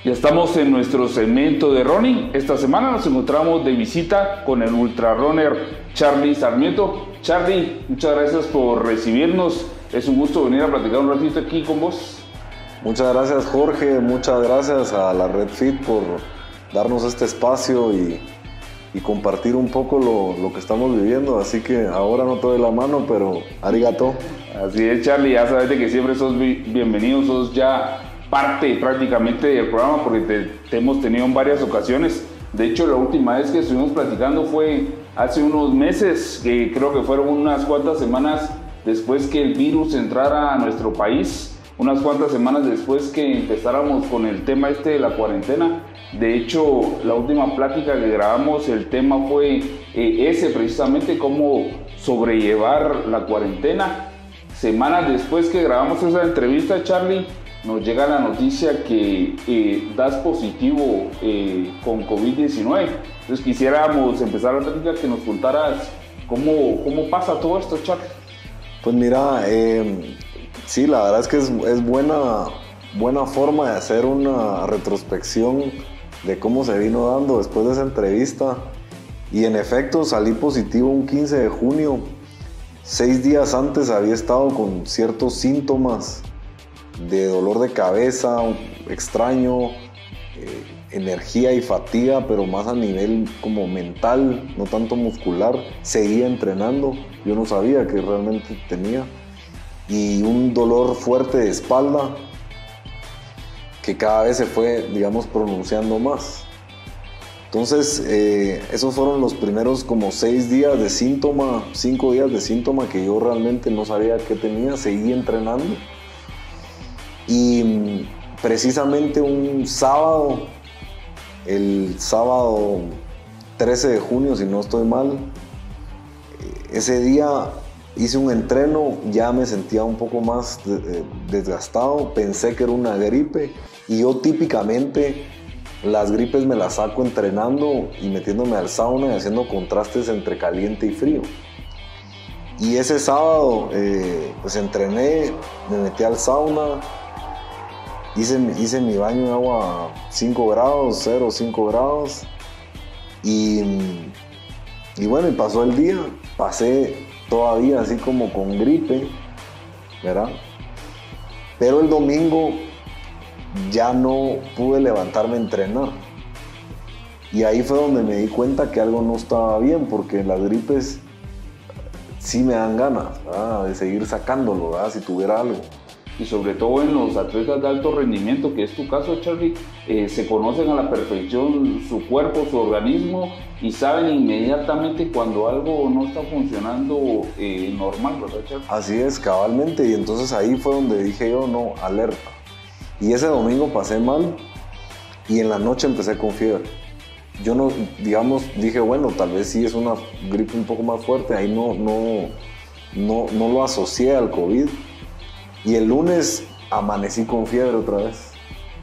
Ya estamos en nuestro segmento de running. Esta semana nos encontramos de visita con el ultrarunner Charly Sarmiento. Charly, muchas gracias por recibirnos. Es un gusto venir a platicar un ratito aquí con vos. Muchas gracias, Jorge. Muchas gracias a la Red Fit por darnos este espacio y compartir un poco lo que estamos viviendo. Así que ahora no te doy la mano, pero arigato. Así es, Charly. Ya sabes de que siempre sos bienvenido, sos ya parte prácticamente del programa porque te hemos tenido en varias ocasiones. De hecho, la última vez que estuvimos platicando fue hace unos meses, que creo que fueron unas cuantas semanas después que el virus entrara a nuestro país, unas cuantas semanas después que empezáramos con el tema de la cuarentena. De hecho, la última plática que grabamos, el tema fue ese precisamente, cómo sobrellevar la cuarentena. Semanas después que grabamos esa entrevista, Charly, nos llega la noticia que das positivo con COVID-19. Entonces quisiéramos empezar la plática que nos contaras cómo pasa todo esto, Charly. Pues mira, sí, la verdad es que es buena forma de hacer una retrospección de cómo se vino dando después de esa entrevista. Y en efecto salí positivo un 15 de junio. 6 días antes había estado con ciertos síntomas de dolor de cabeza extraño, energía y fatiga, pero más a nivel como mental, no tanto muscular. Seguía entrenando, yo no sabía que realmente tenía. Y un dolor fuerte de espalda que cada vez se fue, digamos, pronunciando más. Entonces, esos fueron los primeros como 6 días de síntoma, 5 días de síntoma que yo realmente no sabía qué tenía. Seguí entrenando. Y precisamente un sábado, el sábado 13 de junio, si no estoy mal, ese día hice un entreno, ya me sentía un poco más desgastado, pensé que era una gripe y yo típicamente las gripes me las saco entrenando y metiéndome al sauna y haciendo contrastes entre caliente y frío. Y ese sábado pues entrené, me metí al sauna, hice mi baño en agua 5 grados, 0,5 grados y bueno, y pasó el día, pasé todavía así como con gripe, ¿verdad? Pero el domingo ya no pude levantarme a entrenar. Y ahí fue donde me di cuenta que algo no estaba bien, porque las gripes sí me dan ganas, ¿verdad?, de seguir sacándolo, ¿verdad?, si tuviera algo. Y sobre todo en los atletas de alto rendimiento, que es tu caso, Charly, se conocen a la perfección su cuerpo, su organismo, y saben inmediatamente cuando algo no está funcionando normal, ¿verdad, Charly? Así es, cabalmente, y entonces ahí fue donde dije yo, no, alerta. Y ese domingo pasé mal, y en la noche empecé con fiebre. Yo no, digamos, dije, bueno, tal vez sí es una gripe un poco más fuerte, ahí no lo asocié al COVID. Y el lunes amanecí con fiebre otra vez.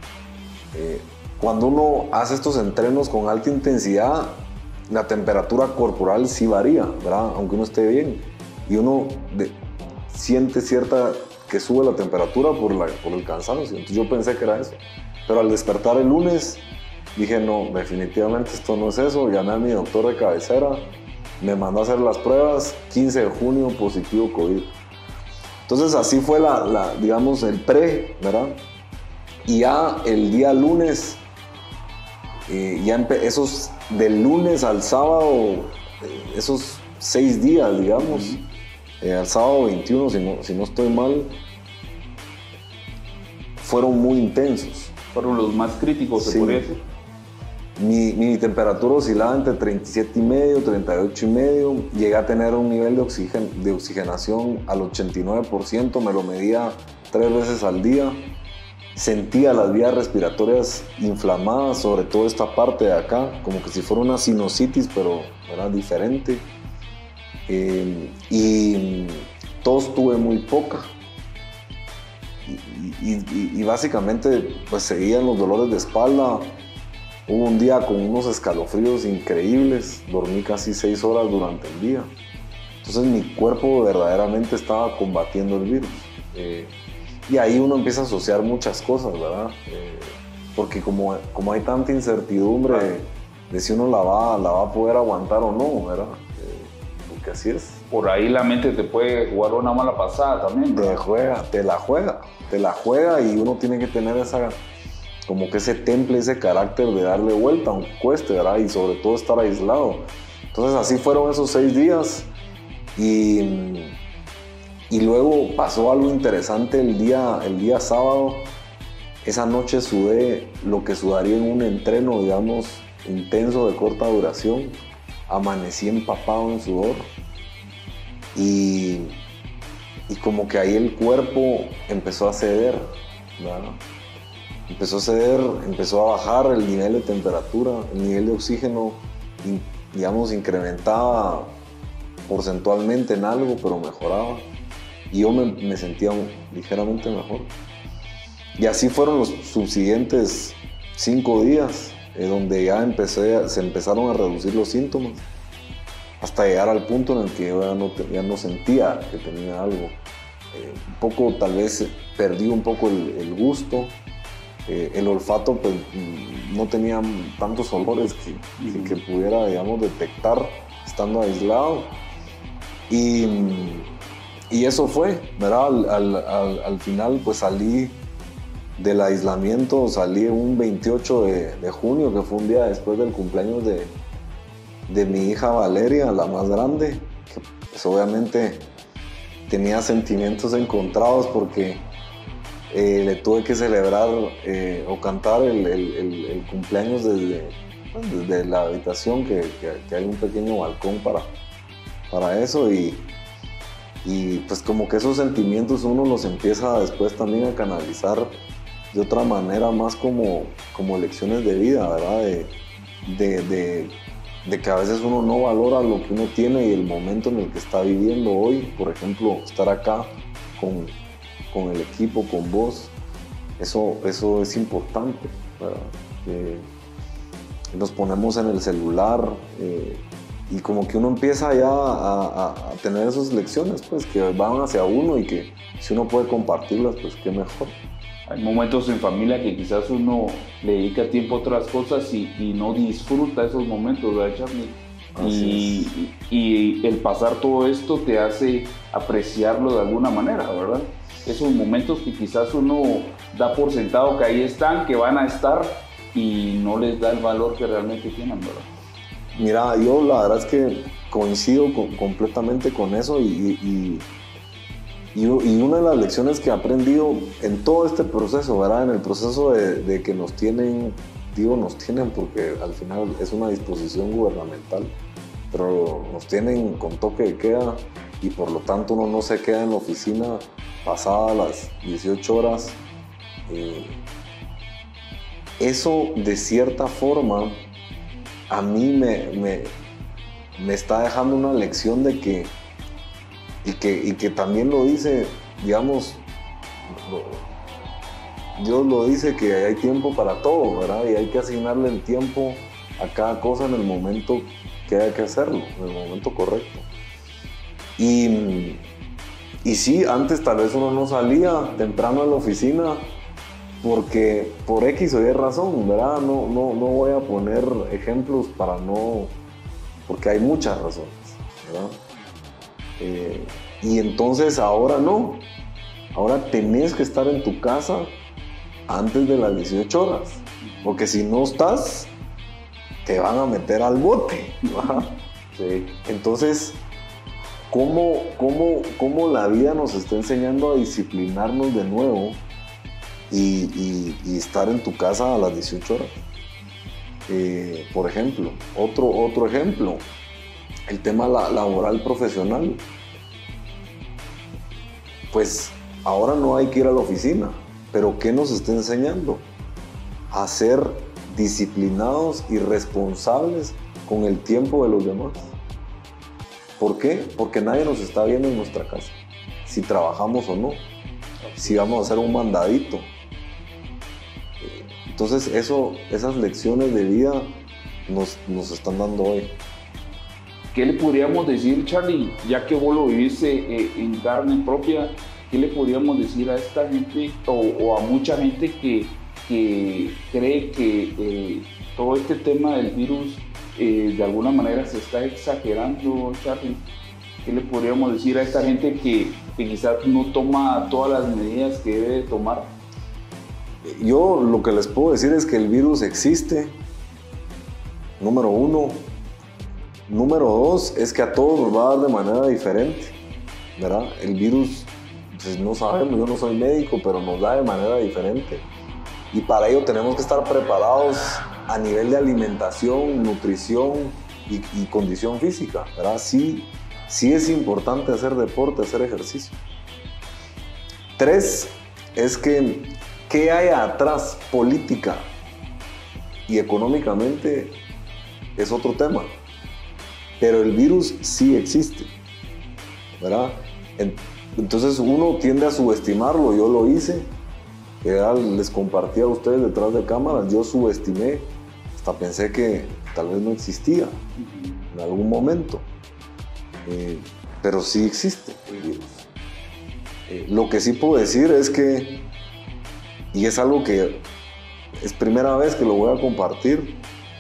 Cuando uno hace estos entrenos con alta intensidad, la temperatura corporal sí varía, ¿verdad?, aunque uno esté bien. Y uno siente que sube la temperatura por el cansancio. Entonces yo pensé que era eso. Pero al despertar el lunes, dije, no, definitivamente esto no es eso. Llamé a mi doctor de cabecera, me mandó a hacer las pruebas, 15 de junio, positivo COVID. Entonces así fue digamos, el ¿verdad? Y ya el día lunes, esos del lunes al sábado, esos 6 días, digamos, al sábado 21, si no estoy mal, fueron muy intensos. Fueron los más críticos, se podría decir. Mi temperatura oscilaba entre 37,5, 38,5. Llegué a tener un nivel de oxigenación al 89%, me lo medía 3 veces al día. Sentía las vías respiratorias inflamadas, sobre todo esta parte de acá, como que si fuera una sinusitis, pero era diferente. Y tos tuve muy poca. Y básicamente pues seguían los dolores de espalda. Hubo un día con unos escalofríos increíbles, dormí casi 6 horas durante el día. Entonces mi cuerpo verdaderamente estaba combatiendo el virus. Y ahí uno empieza a asociar muchas cosas, ¿verdad? porque como hay tanta incertidumbre de si uno la va a poder aguantar o no, ¿verdad? Porque así es. Por ahí la mente te puede jugar una mala pasada también, ¿verdad? Te la juega y uno tiene que tener como que ese temple, ese carácter de darle vuelta, aunque cueste, ¿verdad? Y sobre todo estar aislado. Entonces así fueron esos 6 días y luego pasó algo interesante el día sábado. Esa noche sudé lo que sudaría en un entreno, digamos, intenso de corta duración. Amanecí empapado en sudor y como que ahí el cuerpo empezó a ceder, ¿verdad? Empezó a ceder, empezó a bajar el nivel de temperatura, el nivel de oxígeno, digamos, incrementaba porcentualmente en algo, pero mejoraba. Y yo me sentía ligeramente mejor. Y así fueron los subsiguientes 5 días, donde ya se empezaron a reducir los síntomas, hasta llegar al punto en el que yo ya no sentía que tenía algo. Un poco, tal vez, perdí un poco el gusto. El olfato, pues, no tenía tantos olores que pudiera, digamos, detectar estando aislado. Y eso fue, ¿verdad? Al final, pues, salí del aislamiento, salí un 28 de junio, que fue un día después del cumpleaños de mi hija Valeria, la más grande, que pues obviamente tenía sentimientos encontrados porque le tuve que celebrar o cantar el cumpleaños desde la habitación, que hay un pequeño balcón para eso, y pues como que esos sentimientos uno los empieza después también a canalizar de otra manera, más como lecciones de vida, ¿verdad? De que a veces uno no valora lo que uno tiene y el momento en el que está viviendo hoy. Por ejemplo, estar acá con el equipo, con vos, eso es importante, ¿verdad? Nos ponemos en el celular y como que uno empieza ya a tener esas lecciones, pues, que van hacia uno y que si uno puede compartirlas, pues qué mejor. Hay momentos en familia que quizás uno le dedica tiempo a otras cosas y no disfruta esos momentos, ¿verdad, Charlie? Y el pasar todo esto te hace apreciarlo de alguna manera, ¿verdad? Esos momentos que quizás uno da por sentado que ahí están, que van a estar, y no les da el valor que realmente tienen, ¿verdad? Mira, yo la verdad es que coincido completamente con eso y una de las lecciones que he aprendido en todo este proceso, ¿verdad? En el proceso de que nos tienen, digo nos tienen porque al final es una disposición gubernamental, pero nos tienen con toque de queda y por lo tanto uno no se queda en la oficina pasadas las 18 horas. Eso de cierta forma a mí me está dejando una lección de que y que también lo dice, digamos, Dios lo dice, que hay tiempo para todo, ¿verdad? Y hay que asignarle el tiempo a cada cosa en el momento que haya que hacerlo, en el momento correcto. Y sí, antes tal vez uno no salía temprano a la oficina porque por X o Y razón, ¿verdad? No voy a poner ejemplos porque hay muchas razones, ¿verdad? Y entonces ahora no, ahora tenés que estar en tu casa antes de las 18 horas, porque si no estás, te van a meter al bote, ¿verdad? Sí. Entonces, ¿cómo la vida nos está enseñando a disciplinarnos de nuevo y estar en tu casa a las 18 horas? Por ejemplo, otro ejemplo, el tema laboral profesional. Pues ahora no hay que ir a la oficina, pero ¿qué nos está enseñando? A ser disciplinados y responsables con el tiempo de los demás. ¿Por qué? Porque nadie nos está viendo en nuestra casa, si trabajamos o no, si vamos a hacer un mandadito. Entonces esas lecciones de vida nos están dando hoy. ¿Qué le podríamos decir, Charlie, ya que vos lo viviste en carne propia? ¿Qué le podríamos decir a esta gente o a mucha gente que que cree que todo este tema del virus de alguna manera se está exagerando, Charlie? ¿Qué le podríamos decir a esta gente que quizás no toma todas las medidas que debe tomar? Yo lo que les puedo decir es que el virus existe, número uno. Número dos es que a todos nos va a dar de manera diferente, ¿verdad? El virus, pues no sabemos, yo no soy médico, pero nos da de manera diferente. Y para ello tenemos que estar preparados a nivel de alimentación, nutrición y condición física, ¿verdad? Sí es importante hacer deporte, hacer ejercicio. 3 es que ¿qué hay atrás política y económicamente? Es otro tema. Pero el virus sí existe, ¿verdad? Entonces uno tiende a subestimarlo. Yo lo hice, les compartí a ustedes detrás de cámaras, yo subestimé, hasta pensé que tal vez no existía en algún momento. Pero sí existe el virus. Lo que sí puedo decir es que, y es algo que es primera vez que lo voy a compartir,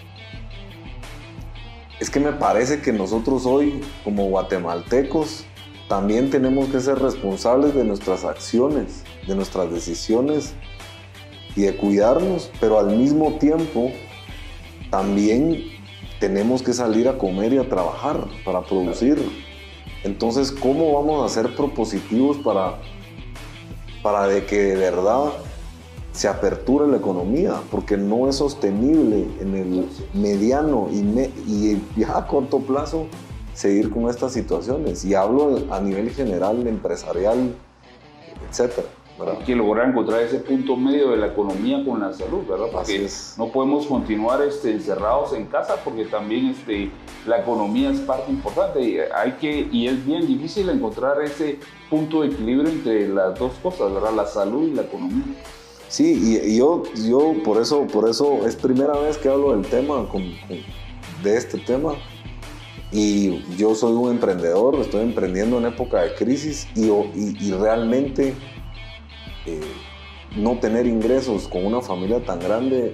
es que me parece que nosotros hoy, como guatemaltecos, también tenemos que ser responsables de nuestras acciones, de nuestras decisiones y de cuidarnos, pero al mismo tiempo también tenemos que salir a comer y a trabajar para producir. Entonces, ¿cómo vamos a ser propositivos para de que de verdad se aperture la economía? Porque no es sostenible en el mediano y ya a corto plazo seguir con estas situaciones. Y hablo a nivel general, empresarial, etcétera, ¿verdad? Hay que lograr encontrar ese punto medio de la economía con la salud, ¿verdad? Porque no podemos continuar encerrados en casa, porque también la economía es parte importante y es bien difícil encontrar ese punto de equilibrio entre las dos cosas, ¿verdad? La salud y la economía. Sí, y yo por eso es primera vez que hablo del tema, de este tema. Y yo soy un emprendedor, estoy emprendiendo en época de crisis y realmente no tener ingresos con una familia tan grande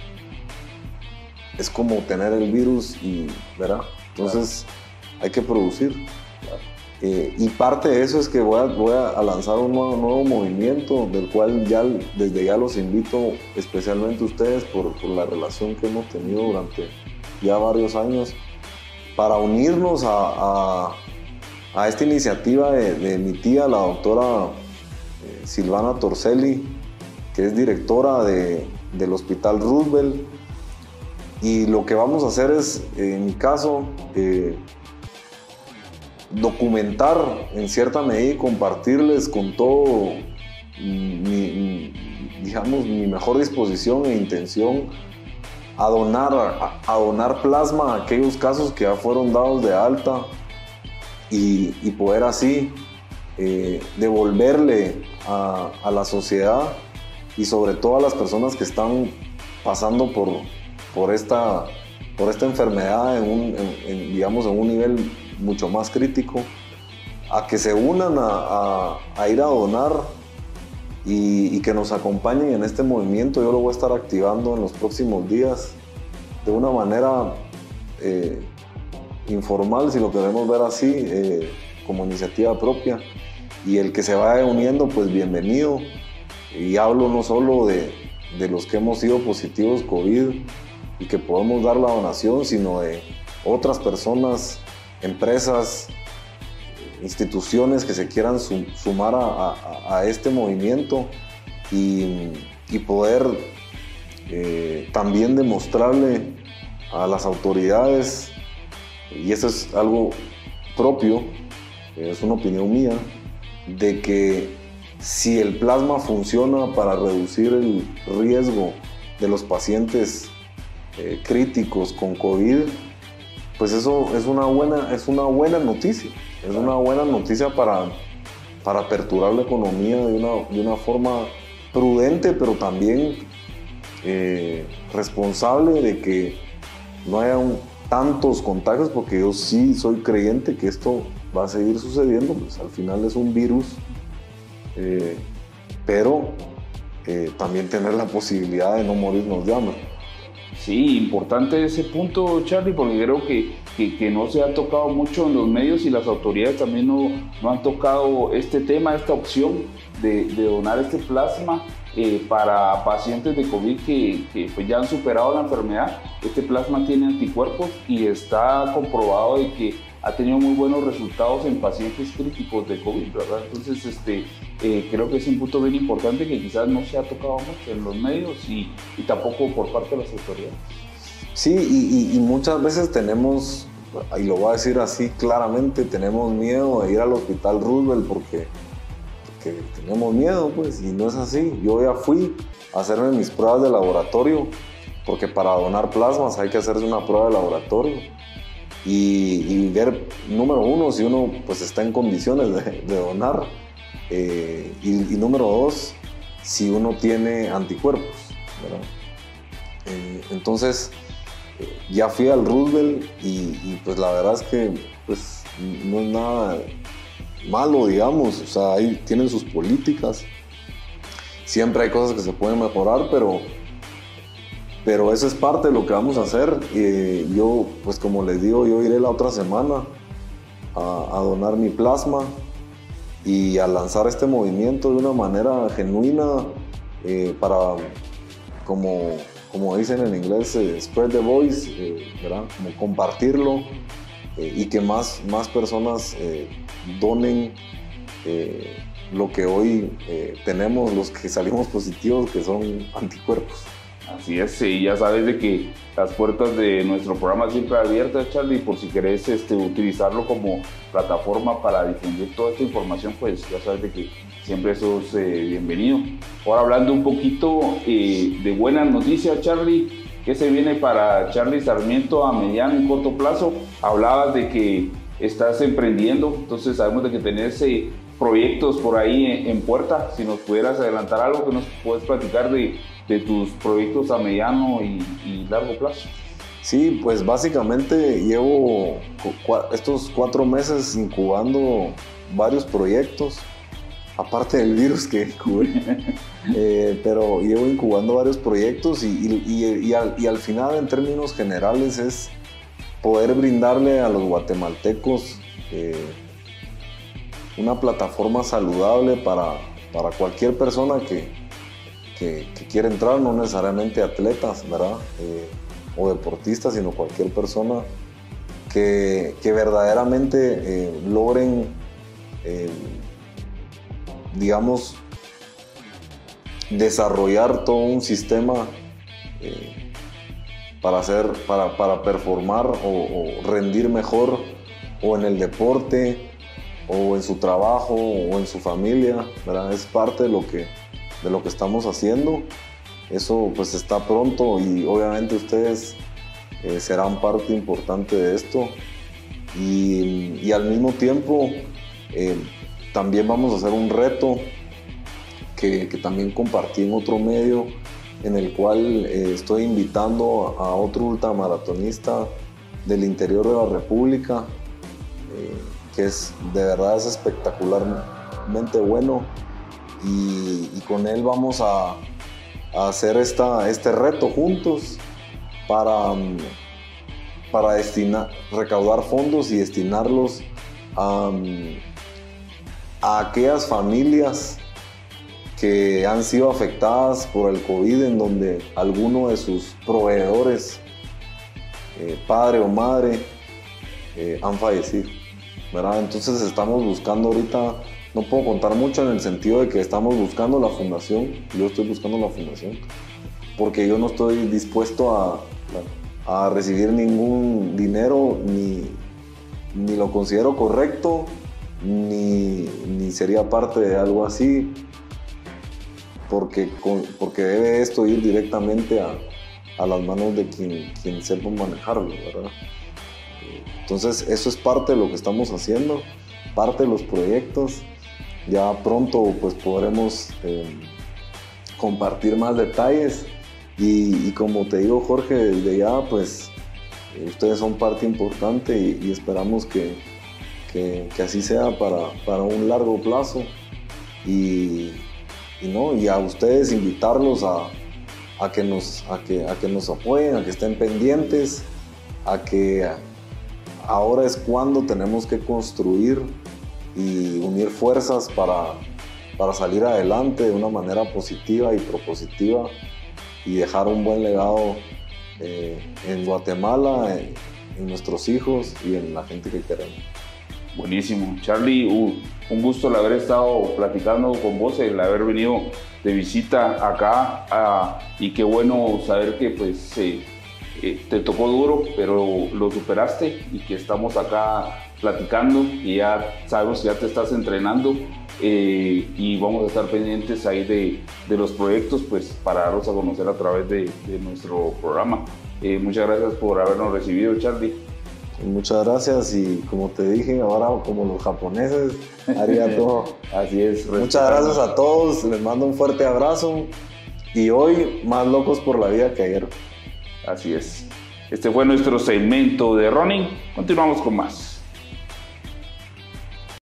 es como tener el virus, ¿verdad? Entonces hay que producir. Y parte de eso es que voy a lanzar un nuevo movimiento del cual desde ya los invito, especialmente ustedes por la relación que hemos tenido durante ya varios años, para unirnos a esta iniciativa de mi tía, la doctora Silvana Torcelli, que es directora del Hospital Roosevelt. Y lo que vamos a hacer es, en mi caso, documentar en cierta medida y compartirles con todo mi mejor disposición e intención a donar plasma a aquellos casos que ya fueron dados de alta y poder así devolverle a la sociedad y sobre todo a las personas que están pasando por esta enfermedad en un nivel mucho más crítico, a que se unan a ir a donar y que nos acompañen en este movimiento. Yo lo voy a estar activando en los próximos días de una manera informal, si lo queremos ver así, como iniciativa propia, y el que se vaya uniendo, pues bienvenido. Y hablo no solo de los que hemos sido positivos COVID y que podemos dar la donación, sino de otras personas, empresas, instituciones que se quieran sumar a este movimiento y poder también demostrarle a las autoridades, y eso es algo propio, es una opinión mía, de que si el plasma funciona para reducir el riesgo de los pacientes críticos con COVID, pues eso es una buena noticia. Es una buena noticia para aperturar la economía de una forma prudente, pero también responsable, de que no haya tantos contagios, porque yo sí soy creyente que esto va a seguir sucediendo. Pues al final es un virus, pero también tener la posibilidad de no morirnos de hambre. Sí, importante ese punto, Charlie, porque creo que no se ha tocado mucho en los medios y las autoridades también no han tocado este tema, esta opción de donar este plasma para pacientes de COVID que pues ya han superado la enfermedad. Este plasma tiene anticuerpos y está comprobado de que ha tenido muy buenos resultados en pacientes críticos de COVID, ¿verdad? Entonces, creo que es un punto bien importante que quizás no se ha tocado mucho en los medios y tampoco por parte de las autoridades. Sí, y muchas veces tenemos, y lo voy a decir así claramente, tenemos miedo de ir al Hospital Roosevelt porque tenemos miedo, pues, y no es así. Yo ya fui a hacerme mis pruebas de laboratorio, porque para donar plasmas hay que hacerse una prueba de laboratorio y ver, número uno, si uno pues está en condiciones de donar, y número dos, si uno tiene anticuerpos, ¿verdad? Entonces, ya fui al Roosevelt y pues la verdad es que pues no es nada malo, digamos, o sea, ahí tienen sus políticas, siempre hay cosas que se pueden mejorar, pero eso es parte de lo que vamos a hacer. Yo, pues como les digo, yo iré la otra semana a donar mi plasma y a lanzar este movimiento de una manera genuina para, como dicen en inglés, spread the voice, ¿verdad? Como compartirlo y que más personas donen lo que hoy tenemos, los que salimos positivos, que son anticuerpos. Así es, y ya sabes de que las puertas de nuestro programa siempre abiertas, Charlie, por si querés utilizarlo como plataforma para difundir toda esta información, pues ya sabes de que siempre sos bienvenido. Ahora hablando un poquito de buenas noticias, Charlie, ¿qué se viene para Charlie Sarmiento a mediano y corto plazo? Hablabas de que estás emprendiendo, entonces sabemos de que tenés proyectos por ahí en puerta. Si nos pudieras adelantar algo, que nos puedes platicar de tus proyectos a mediano y largo plazo. Sí, pues básicamente llevo estos 4 meses incubando varios proyectos, aparte del virus que incubé, pero llevo incubando varios proyectos y al final, en términos generales, es poder brindarle a los guatemaltecos una plataforma saludable para cualquier persona que quiera entrar, no necesariamente atletas, ¿verdad? O deportistas, sino cualquier persona que verdaderamente logren, digamos, desarrollar todo un sistema para performar o rendir mejor, o en el deporte, o en su trabajo, o en su familia, ¿verdad? Es parte de lo que estamos haciendo. Eso pues está pronto y obviamente ustedes serán parte importante de esto y al mismo tiempo también vamos a hacer un reto que también compartí en otro medio, en el cual estoy invitando a otro ultramaratonista del interior de la República, que de verdad es espectacularmente bueno, y con él vamos a hacer este reto juntos para recaudar fondos y destinarlos a aquellas familias que han sido afectadas por el COVID, en donde alguno de sus proveedores, padre o madre, han fallecido, ¿verdad? Entonces estamos buscando ahorita, no puedo contar mucho en el sentido de que estamos buscando la fundación, yo estoy buscando la fundación, porque yo no estoy dispuesto a recibir ningún dinero, ni lo considero correcto, ni sería parte de algo así, porque debe esto ir directamente a las manos de quien sepa manejarlo, ¿verdad? Entonces eso es parte de lo que estamos haciendo, parte de los proyectos. Ya pronto pues podremos compartir más detalles y como te digo, Jorge, desde ya pues ustedes son parte importante y esperamos que así sea para un largo plazo y y a ustedes invitarlos a que nos apoyen, a que estén pendientes, a que ahora es cuando tenemos que construir y unir fuerzas para salir adelante de una manera positiva y propositiva y dejar un buen legado en Guatemala, en nuestros hijos y en la gente que queremos. Buenísimo. Charly, un gusto el haber estado platicando con vos, el haber venido de visita acá y qué bueno saber que pues te tocó duro, pero lo superaste y que estamos acá platicando y ya sabemos que ya te estás entrenando y vamos a estar pendientes ahí de los proyectos pues para darlos a conocer a través de nuestro programa. Muchas gracias por habernos recibido, Charly. Muchas gracias y como te dije, ahora como los japoneses haría todo. Así es. Muchas gracias a todos, les mando un fuerte abrazo y hoy más locos por la vida que ayer. Así es. Este fue nuestro segmento de running. Continuamos con más.